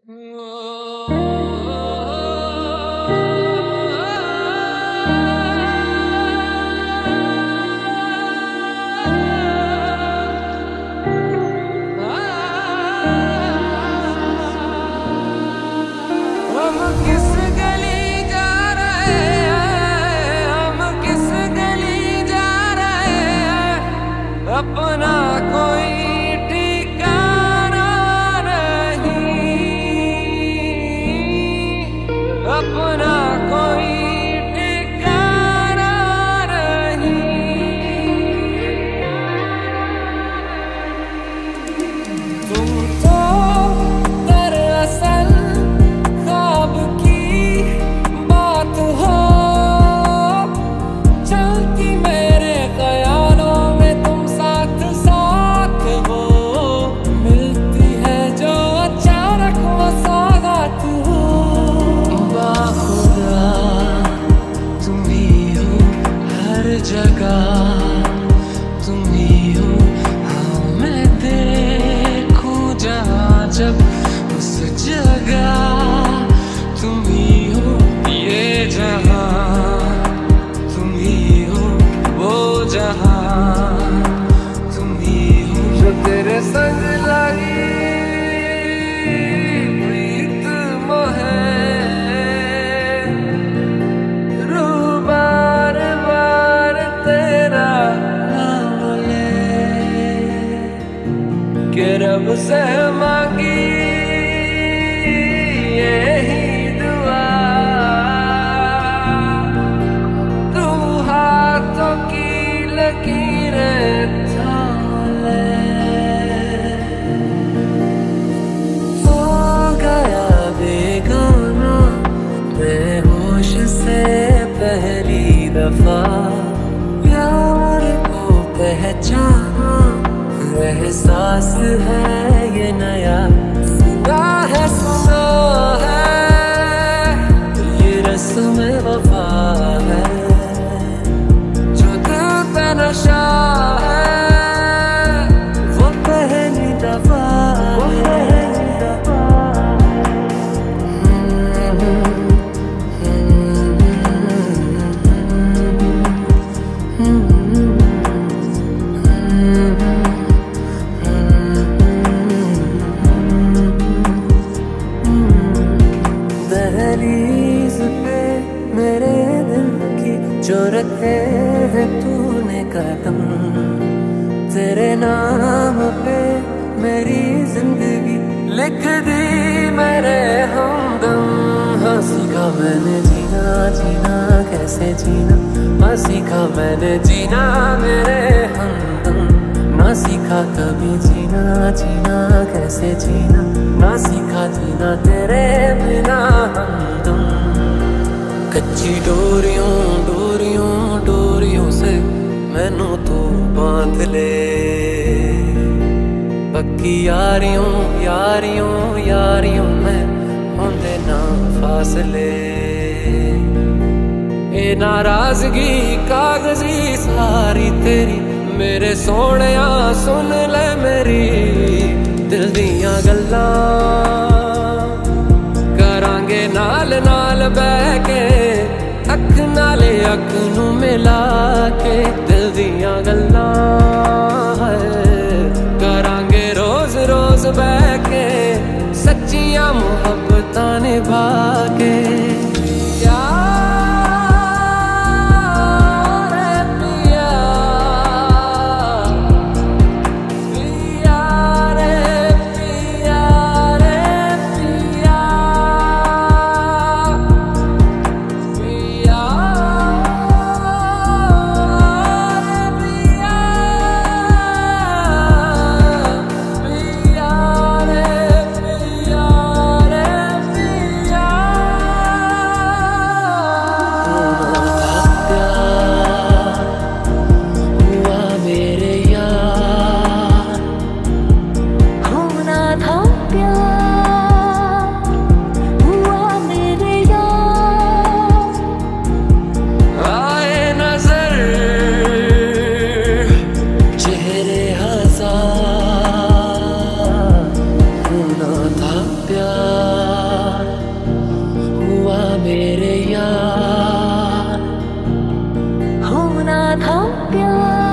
अपना कोई ठिकाना नहीं, अपना कोई ठिकाना नहीं। तुम तो दरअसल ख्वाब की बात हो, चलती मेरे ख्यालों में तुम साथ साथ हो, मिलती है जो अचानक वो सौगात हो। बाखुदा तुम ही हो हर जगह, तुम ही हो हाँ मैं देखूं जहाँ जब उस जगह, तुम ही हो ये जहाँ, तुम ही हो वो जहाँ, तुम ही हो जो तेरे संग लगी प्रीत मोहे, रूह बार बार तेरा नाम ले, के रब से मांगी यही दुआ, तू हाथों की लकीरें थाम ले। हो गया बेगाना मैं होश से पहली दफा, प्यार को पहचाना एहसास है ये नया, सुना है ये रस्म वफा है, जो दिल पे नशा है वो पहली दफा है। दहलीज पे मेरे दिल की जो रखे हैं तूने कदम, तेरे नाम पे मेरी जिंदगी लिख दी मेरे हमदम। हाँ सीखा मैंने जीना जीना कैसे जीना, हाँ सीखा मैंने जीना मेरे हमदम, ना सीखा कभी जीना जीना कैसे जीना, ना सीखा जीना तेरे बिना हमदम। कच्ची डोरियों डोरियों डोरियों से मैनू तू बांध ले, पक्की यारियों यारियों यारियों में होंदे ना फासले, ए नाराजगी कागजी सारी तेरी मेरे सोहणिया सुन ले मेरी दिल दियां गल्लां, करांगे नाल नाल बह के अख नाले अख नू मिला के, दिल दियां गल्लां करांगे रोज रोज बह के सच्चियां मुहब्बतां निभा के। था प्यार।